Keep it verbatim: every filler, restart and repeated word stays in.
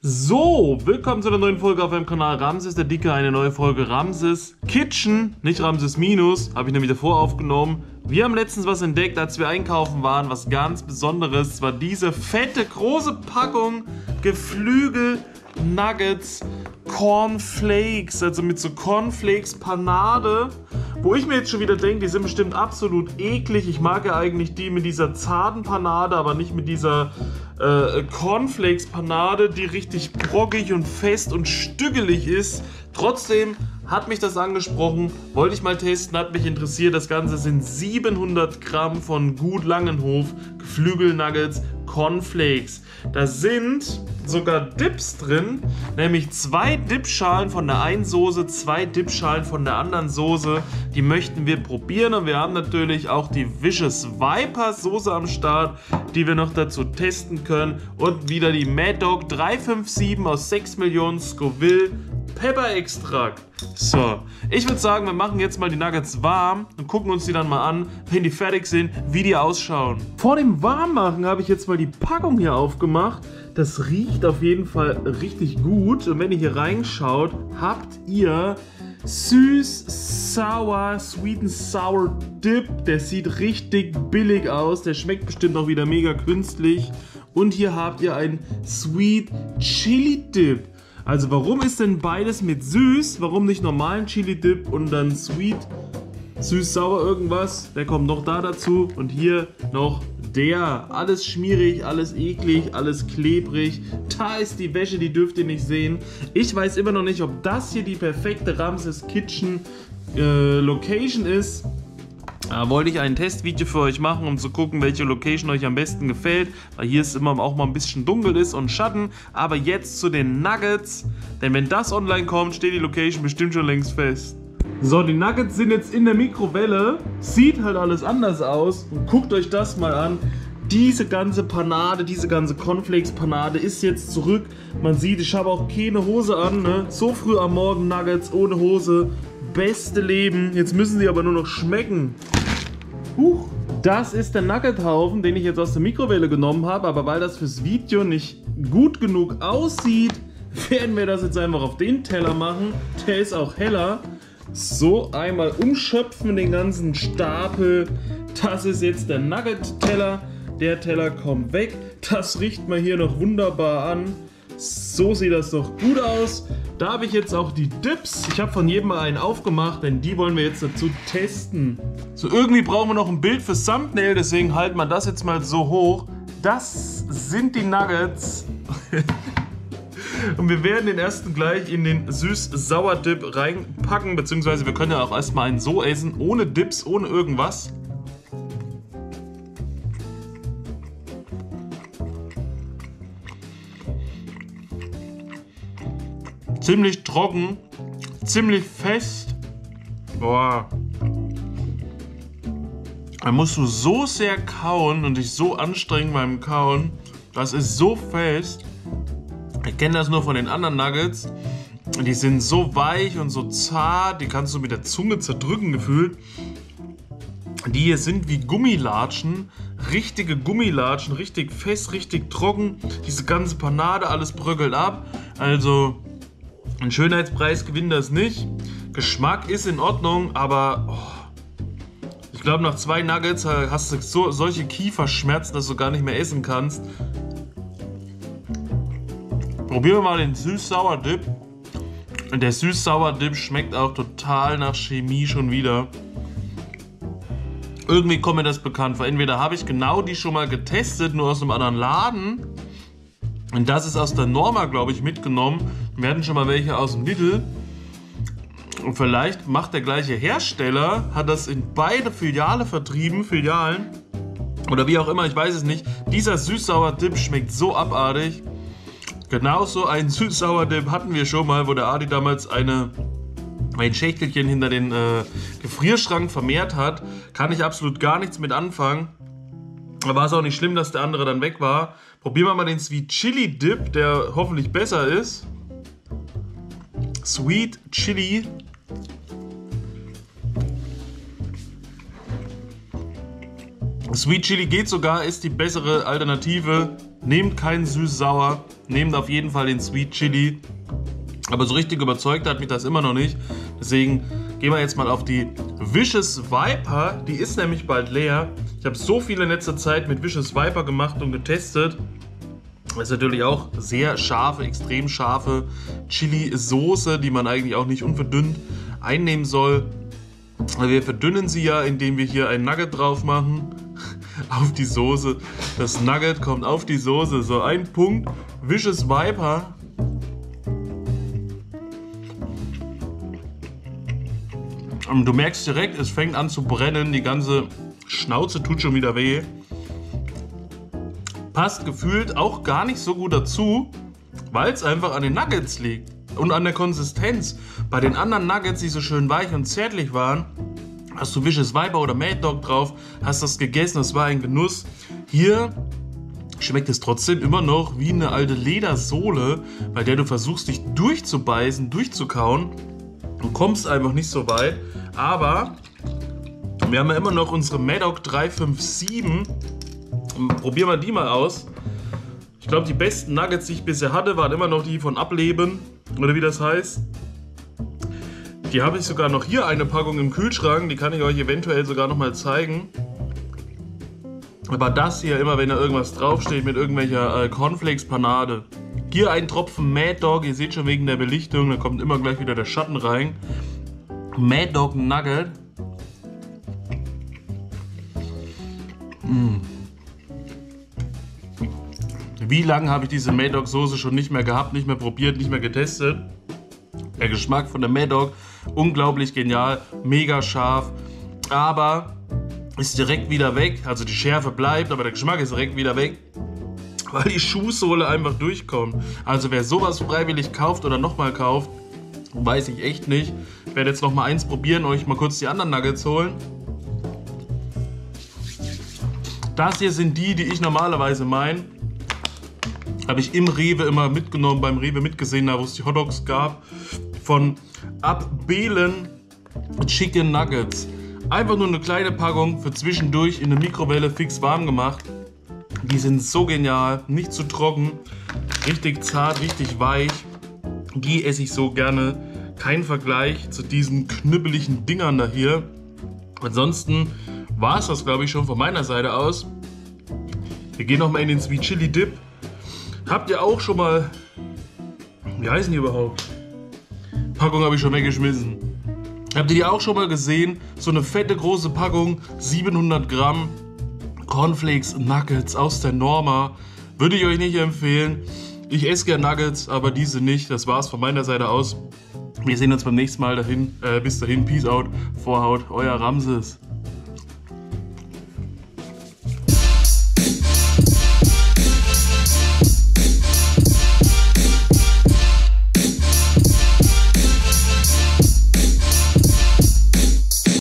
So, willkommen zu einer neuen Folge auf meinem Kanal Ramses der Dicke, eine neue Folge Ramses Kitchen, nicht Ramses Minus, habe ich nämlich davor aufgenommen. Wir haben letztens was entdeckt, als wir einkaufen waren, was ganz Besonderes, war diese fette, große Packung Geflügel Nuggets Cornflakes, also mit so Cornflakes Panade, wo ich mir jetzt schon wieder denke, die sind bestimmt absolut eklig. Ich mag ja eigentlich die mit dieser zarten Panade, aber nicht mit dieser äh, Cornflakes Panade, die richtig brockig und fest und stückelig ist. Trotzdem hat mich das angesprochen, wollte ich mal testen, hat mich interessiert. Das Ganze sind siebenhundert Gramm von Gut Langenhof Geflügel-Nuggets Cornflakes. Da sind sogar Dips drin, nämlich zwei Dipschalen von der einen Soße, zwei Dipschalen von der anderen Soße. Die möchten wir probieren und wir haben natürlich auch die Vicious Viper Soße am Start, die wir noch dazu testen können. Und wieder die Mad Dog drei fünf sieben aus sechs Millionen Scoville Pepper-Extrakt. So, ich würde sagen, wir machen jetzt mal die Nuggets warm und gucken uns die dann mal an, wenn die fertig sind, wie die ausschauen. Vor dem Warmmachen habe ich jetzt mal die Packung hier aufgemacht. Das riecht auf jeden Fall richtig gut. Und wenn ihr hier reinschaut, habt ihr süß, sauer, sweet and sour Dip. Der sieht richtig billig aus. Der schmeckt bestimmt auch wieder mega künstlich. Und hier habt ihr einen Sweet Chili Dip. Also warum ist denn beides mit süß? Warum nicht normalen Chili Dip und dann sweet, süß, sauer irgendwas? Der kommt noch da dazu. Und hier noch der. Alles schmierig, alles eklig, alles klebrig. Da ist die Wäsche, die dürft ihr nicht sehen. Ich weiß immer noch nicht, ob das hier die perfekte Ramses Kitchen äh, Location ist. Da wollte ich ein Testvideo für euch machen, um zu gucken, welche Location euch am besten gefällt, weil hier es immer auch mal ein bisschen dunkel ist und Schatten. Aber jetzt zu den Nuggets, denn wenn das online kommt, steht die Location bestimmt schon längst fest. So, die Nuggets sind jetzt in der Mikrowelle, sieht halt alles anders aus und guckt euch das mal an. Diese ganze Panade, diese ganze Cornflakes-Panade ist jetzt zurück. Man sieht, ich habe auch keine Hose an, ne? So früh am Morgen Nuggets ohne Hose. Beste Leben. Jetzt müssen sie aber nur noch schmecken. Huch. Das ist der Nuggethaufen, den ich jetzt aus der Mikrowelle genommen habe. Aber weil das fürs Video nicht gut genug aussieht, werden wir das jetzt einfach auf den Teller machen. Der ist auch heller. So, einmal umschöpfen den ganzen Stapel. Das ist jetzt der Nugget-Teller. Der Teller kommt weg. Das riecht man hier noch wunderbar an. So sieht das doch gut aus. Da habe ich jetzt auch die Dips. Ich habe von jedem mal einen aufgemacht, denn die wollen wir jetzt dazu testen. So, irgendwie brauchen wir noch ein Bild fürs Thumbnail, deswegen halten wir das jetzt mal so hoch. Das sind die Nuggets. Und wir werden den ersten gleich in den süß-sauer-Dip reinpacken, beziehungsweise wir können ja auch erstmal einen so essen, ohne Dips, ohne irgendwas. Ziemlich trocken, ziemlich fest. Boah. Da musst du so sehr kauen und dich so anstrengen beim Kauen. Das ist so fest. Ich kenne das nur von den anderen Nuggets. Die sind so weich und so zart, die kannst du mit der Zunge zerdrücken gefühlt. Die hier sind wie Gummilatschen, richtige Gummilatschen, richtig fest, richtig trocken. Diese ganze Panade, alles bröckelt ab. Also ein Schönheitspreis gewinnt das nicht. Geschmack ist in Ordnung, aber oh, ich glaube nach zwei Nuggets hast du so, solche Kieferschmerzen, dass du gar nicht mehr essen kannst. Probieren wir mal den Süß-Sauer-Dip. Und der Süß-Sauer-Dip schmeckt auch total nach Chemie schon wieder. Irgendwie kommt mir das bekannt vor. Entweder habe ich genau die schon mal getestet, nur aus einem anderen Laden. Und das ist aus der Norma, glaube ich, mitgenommen. Wir hatten schon mal welche aus dem Lidl. Und vielleicht macht der gleiche Hersteller, hat das in beide Filiale vertrieben, Filialen. Oder wie auch immer, ich weiß es nicht. Dieser Süß-Sauer-Dip schmeckt so abartig. Genauso einen Süß-Sauer-Dip hatten wir schon mal, wo der Adi damals eine, ein Schächtelchen hinter den äh, Gefrierschrank vermehrt hat. Kann ich absolut gar nichts mit anfangen. Da war es auch nicht schlimm, dass der andere dann weg war. Probieren wir mal den Sweet Chili Dip, der hoffentlich besser ist. Sweet Chili. Sweet Chili geht sogar, ist die bessere Alternative. Nehmt keinen süß-sauer, nehmt auf jeden Fall den Sweet Chili. Aber so richtig überzeugt hat mich das immer noch nicht. Deswegen gehen wir jetzt mal auf die Vicious Viper. Die ist nämlich bald leer. Ich habe so viel in letzter Zeit mit Vicious Viper gemacht und getestet. Das ist natürlich auch sehr scharfe, extrem scharfe Chili-Soße, die man eigentlich auch nicht unverdünnt einnehmen soll. Wir verdünnen sie ja, indem wir hier ein Nugget drauf machen. Auf die Soße. Das Nugget kommt auf die Soße. So, ein Punkt. Vicious Viper. Du merkst direkt, es fängt an zu brennen. Die ganze Schnauze tut schon wieder weh. Passt gefühlt auch gar nicht so gut dazu, weil es einfach an den Nuggets liegt. Und an der Konsistenz. Bei den anderen Nuggets, die so schön weich und zärtlich waren, hast du Vicious Viper oder Mad Dog drauf, hast das gegessen, das war ein Genuss. Hier schmeckt es trotzdem immer noch wie eine alte Ledersohle, bei der du versuchst, dich durchzubeißen, durchzukauen. Du kommst einfach nicht so weit, aber wir haben ja immer noch unsere Mad Dog drei fünf sieben. Probieren wir die mal aus. Ich glaube, die besten Nuggets, die ich bisher hatte, waren immer noch die von Ableben, oder wie das heißt. Die habe ich sogar noch hier, eine Packung im Kühlschrank, die kann ich euch eventuell sogar noch mal zeigen. Aber das hier, immer wenn da irgendwas draufsteht mit irgendwelcher äh, Cornflakes-Panade. Hier ein Tropfen Mad Dog, ihr seht schon wegen der Belichtung, da kommt immer gleich wieder der Schatten rein. Mad Dog Nugget. Mmh. Wie lange habe ich diese Mad Dog Soße schon nicht mehr gehabt, nicht mehr probiert, nicht mehr getestet? Der Geschmack von der Mad Dog, unglaublich genial, mega scharf, aber ist direkt wieder weg. Also die Schärfe bleibt, aber der Geschmack ist direkt wieder weg, weil die Schuhsohle einfach durchkommt. Also wer sowas freiwillig kauft oder nochmal kauft, weiß ich echt nicht. Ich werde jetzt nochmal eins probieren, euch mal kurz die anderen Nuggets holen. Das hier sind die, die ich normalerweise meine. Habe ich im Rewe immer mitgenommen, beim Rewe mitgesehen, da wo es die Hotdogs gab. Von Abbelen Chicken Nuggets. Einfach nur eine kleine Packung für zwischendurch in der Mikrowelle fix warm gemacht. Die sind so genial, nicht zu trocken, richtig zart, richtig weich. Die esse ich so gerne. Kein Vergleich zu diesen knüppeligen Dingern da hier. Ansonsten war es das, glaube ich, schon von meiner Seite aus. Wir gehen nochmal in den Sweet Chili Dip. Habt ihr auch schon mal, wie heißen die überhaupt? Packung habe ich schon weggeschmissen. Habt ihr die auch schon mal gesehen? So eine fette große Packung, siebenhundert Gramm Cornflakes Nuggets aus der Norma. Würde ich euch nicht empfehlen. Ich esse gerne Nuggets, aber diese nicht. Das war's von meiner Seite aus. Wir sehen uns beim nächsten Mal dahin. Äh, bis dahin, Peace out, Vorhaut, euer Ramses.